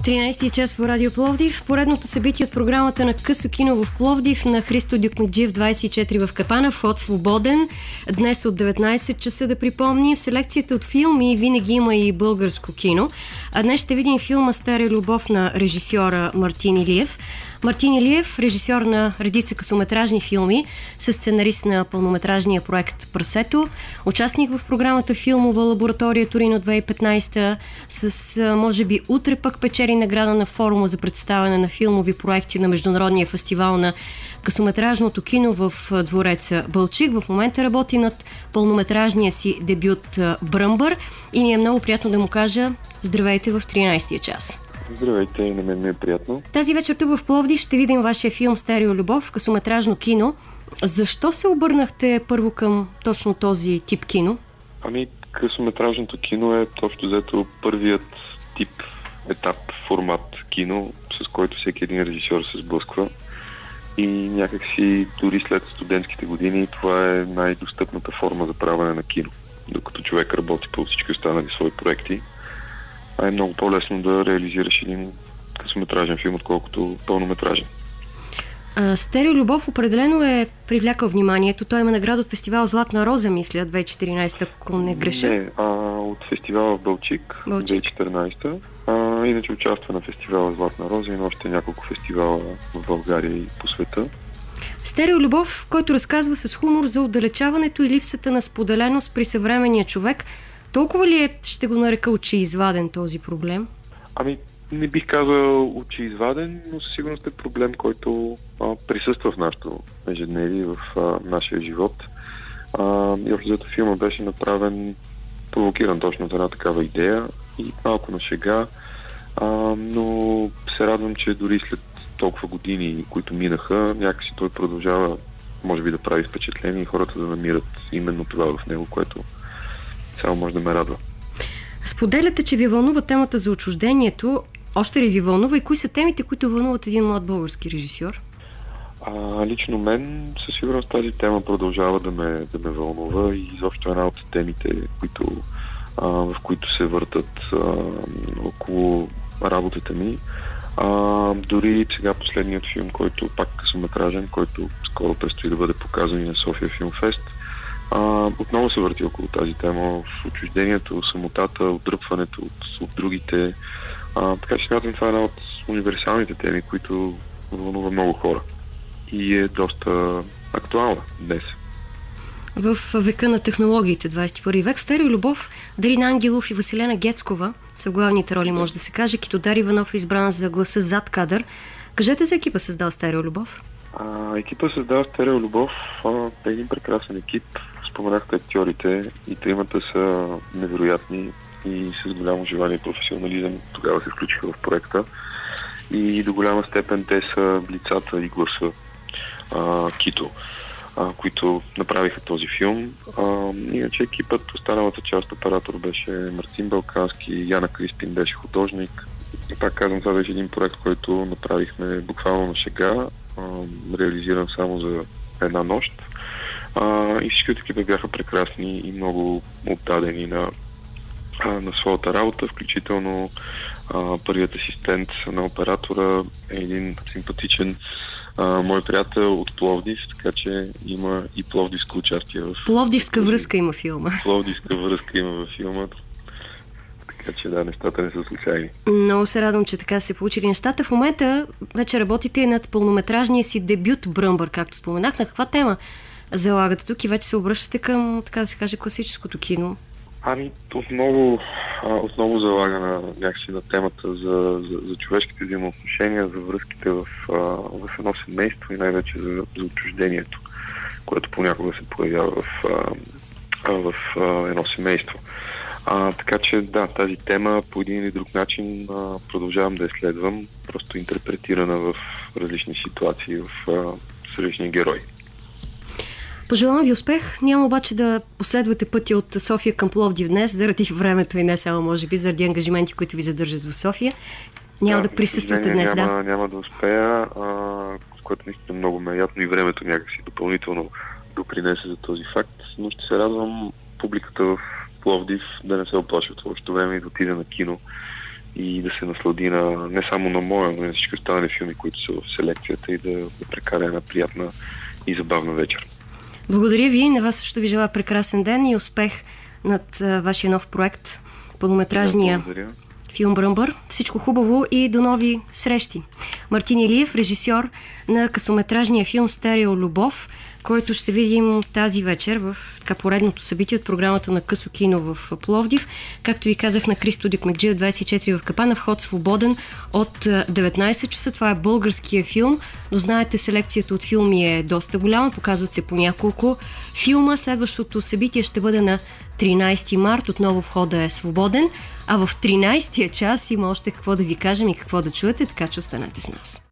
13-ти час по Радио Пловдив. Поредното събитие от програмата на Късо кино в Пловдив на Христо Дюкмекджиев 24 в Капана. Вход свободен. Днес от 19 часа, да припомни. В селекцията от филми винаги има и българско кино. А днес ще видим филма "Стара любов" на режисьора Мартин Илиев. Мартин Илиев, режисьор на редица късометражни филми, със сценарист на пълнометражния проект "Прасето", участник в програмата "Филмова лаборатория Торино 2015", с може би утре пък печели награда на форума за представяне на филмови проекти на Международния фестивал на късометражното кино в двореца Балчик. В момента работи над пълнометражния си дебют "Бръмбър" и ми е много приятно да му кажа здравейте в 13-тия час. Здравейте, и на мен ми е приятно. Тази вечер тук в Пловдив ще видим вашия филм "Стара любов", късометражно кино. Защо се обърнахте първо към точно този тип кино? Късометражното кино е точно взето първият тип, етап, формат кино, с който всеки един режисьор се сблъсква. И някакси дори след студентските години това е най-достъпната форма за правене на кино. Докато човек работи по всички останали свои проекти, е много по-лесно да реализираш един късометражен филм, отколкото пълнометражен. "Стара любов" определено е привлякал вниманието. Той има награда от фестивал "Златна роза", мисля, 2014, ако не греша. Не, от фестивала в Балчик. 2014. Иначе участва на фестивала "Златна роза" и на още няколко фестивала в България и по света. "Стара любов", който разказва с хумор за отдалечаването и липсата на споделеност при съвременния човек. Толкова ли е, ще го нарека, очеизваден този проблем? Не бих казал очеизваден, но със сигурност е проблем, който присъства в нашето ежедневие, в нашия живот. И общо филма беше направен, провокиран точно от една такава идея и малко на шега, но се радвам, че дори след толкова години, които минаха, някакси той продължава, може би, да прави впечатление и хората да намират именно това в него, което само може да ме радва. Споделяте, че ви вълнува темата за отчуждението. Още ли ви вълнува и кои са темите, които вълнуват един млад български режисьор? Лично мен със сигурност тази тема продължава да ме вълнува и изобщо една от темите, в които се въртат около работата ми. Дори сега последният филм, който пак късометражен, който скоро предстои да бъде показан и на София Филмфест, отново се върти около тази тема, в отчуждението, самотата, отдръпването от другите. Така че смятам, това е една от универсалните теми, които вълнува много хора и е доста актуална днес. В века на технологиите, 21 век, в "Стара любов" Дарин Ангелов и Василена Гецкова са в главните роли, може да се каже. Китодар Иванов е избран за гласа зад кадър. Кажете за екипа, създал "Стара любов". Екипа създава "Стара любов" е един прекрасен екип. Споменахте актьорите и тримата са невероятни и с голямо желание и професионализъм тогава се включиха в проекта. И до голяма степен те са лицата и гласа Кито, които направиха този филм. Иначе екипът, останалата част, оператор беше Мартин Балкански, Яна Криспин беше художник. И пак казвам, това беше един проект, който направихме буквално на шега, реализиран само за една нощ. И всички от екипа бяха прекрасни и много отдадени на своята работа, включително първият асистент на оператора е един симпатичен мой приятел от Пловдив, така че има и пловдивско участие в... Пловдивска връзка има филма. Пловдивска връзка има във филма. Така че да, нещата не са случайни. Много се радвам, че така се получили нещата. В момента вече работите над пълнометражния си дебют "Бръмбър", както споменах. На каква тема залагате тук и вече се обръщате към, така да се каже, класическото кино? Отново залага някакси на темата за човешките взаимоотношения, за връзките в едно семейство и най-вече за отчуждението, което понякога се появява в едно семейство. Така че да, тази тема по един или друг начин продължавам да я следвам, просто интерпретирана в различни ситуации, с различни герои. Пожелавам ви успех. Няма обаче да последвате пътя от София към Пловдив днес, заради времето и не само, може би, заради ангажименти, които ви задържат в София. Няма да присъствате днес, Няма да успея, с което наистина много ме е ядно и времето някакси допълнително допринесе за този факт, но ще се радвам публиката в Пловдив да не се оплаши от лошото време и да отиде на кино и да се наслади не само на моя, но и на всички останали филми, които са в селекцията и да прекара една приятна и забавна вечер. Благодаря ви. На вас също ви желая прекрасен ден и успех над вашия нов проект, пълнометражния филм Бръмбър. Всичко хубаво и до нови срещи. Мартин Илиев, режисьор на късометражния филм Стерео Любов, който ще видим тази вечер в поредното събитие от програмата на Късо кино в Пловдив. Както ви казах, на Христо Дюкмекджиев 24 в Капана, вход свободен от 19 часа. Това е българския филм, но знаете, селекцията от филми е доста голяма, показват се по няколко филма. Следващото събитие ще бъде на 13 март, отново входа е свободен, а в 13-тия час има още какво да ви кажем и какво да чуете, така че останете с нас.